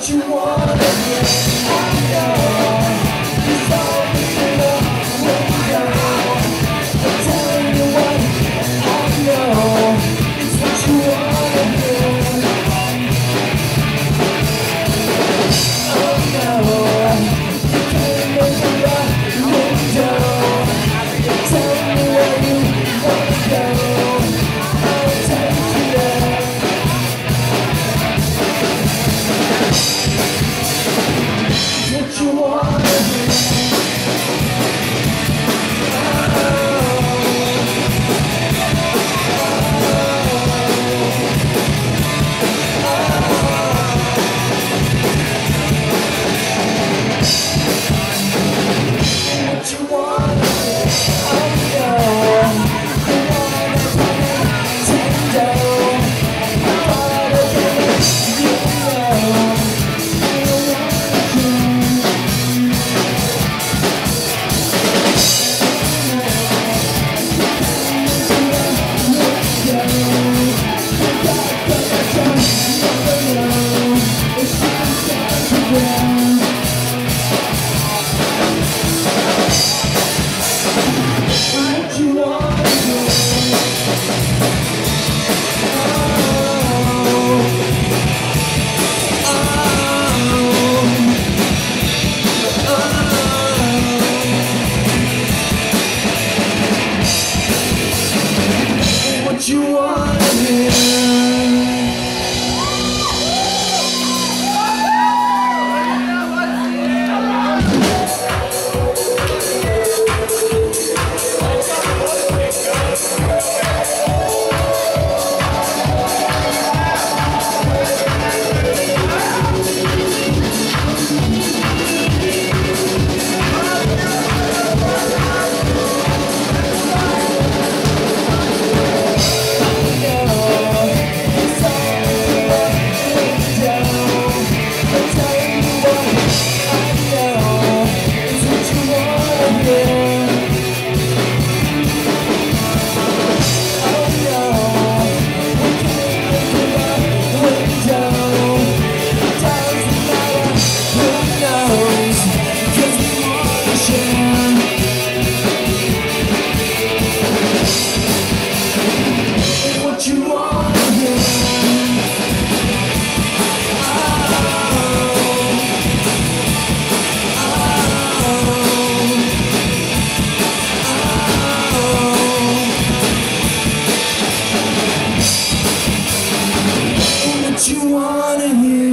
what you wanna hear. I know it's always in the window. I'm telling you what I know. It's what you wanna hear. Oh no, you can't open the window. Tell me where you wanna go. I'll take you there. What you wanna do? What you wanna do? Oh no, you wanna pretend I'm part of it, you know. What you wanna do? What you wanna hear? What you wanna hear? What you wanna hear?